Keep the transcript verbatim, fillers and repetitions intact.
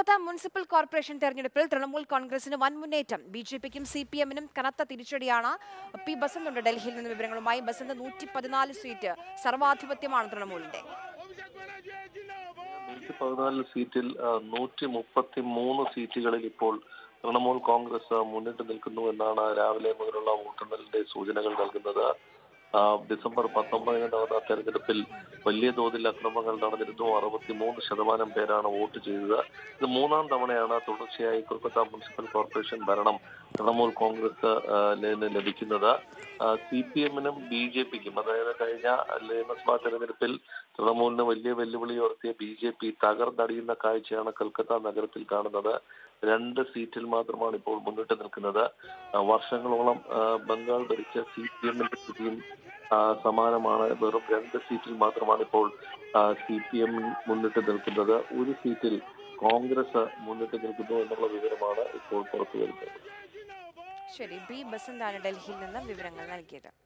Kolkata municipal corporation തെരഞ്ഞെടുപ്പിൽ തൃണമൂൽ കോൺഗ്രസിന് വൻ മുന്നേറ്റം. ബി ജെ പിക്കും സി പി എമ്മിനും കനത്ത തിരിച്ചടിയാണ്. പി ബസന്തുണ്ട് ഡൽഹിയിൽ നിന്ന് വിവരങ്ങളുമായി. ബസന്ത്, നൂറ്റി പതിനാല് സീറ്റ് സർവാധിപത്യമാണ് തൃണമൂലിന്റെ. നൂറ്റി പതിനാല് സീറ്റിൽ നൂറ്റി മുപ്പത്തി മൂന്ന് സീറ്റുകളിൽ ഇപ്പോൾ തൃണമൂൽ കോൺഗ്രസ് മുന്നിട്ട് നിൽക്കുന്നു എന്നാണ് രാവിലെ മുതലുള്ള വോട്ടെണ്ണലിന്റെ സൂചനകൾ നൽകുന്നത്. ഡിസംബർ പത്തൊമ്പതിന് നടന്ന തെരഞ്ഞെടുപ്പിൽ വലിയ തോതിൽ അക്രമങ്ങൾ നടന്നിരുന്നു. അറുപത്തി മൂന്ന് ശതമാനം പേരാണ് വോട്ട് ചെയ്തത്. ഇത് മൂന്നാം തവണയാണ് തുടർച്ചയായി കൊൽക്കത്ത മുനിസിപ്പൽ കോർപ്പറേഷൻ ഭരണം തൃണമൂൽ കോൺഗ്രസ് ലഭിക്കുന്നത്. സി പി എമ്മിനും ബി ജെ പിക്കും, അതായത് കഴിഞ്ഞ നിയമസഭാ തെരഞ്ഞെടുപ്പിൽ തൃണമൂലിന് വലിയ വെല്ലുവിളി ഉയർത്തിയ ബി ജെ പി തകർന്നടിയുന്ന കാഴ്ചയാണ് കൊൽക്കത്ത നഗരത്തിൽ കാണുന്നത്. രണ്ട് സീറ്റിൽ മാത്രമാണ് ഇപ്പോൾ മുന്നിട്ട് നിൽക്കുന്നത്. വർഷങ്ങളോളം ബംഗാൾ ഭരിച്ച സി പി എമ്മിന്റെ സ്ഥിതിയും സമാനമാണ്. വെറും രണ്ട് സീറ്റിൽ മാത്രമാണ് ഇപ്പോൾ സി പി എം മുന്നിട്ട് നിൽക്കുന്നത്. ഒരു സീറ്റിൽ കോൺഗ്രസ് മുന്നിട്ട് നിൽക്കുന്നു എന്നുള്ള വിവരമാണ് ഇപ്പോൾ പുറത്തു വരുന്നത്. ശരി, ബി ബസന്താണ് ഡൽഹിയിൽ നിന്ന് വിവരങ്ങൾ നൽകിയത്.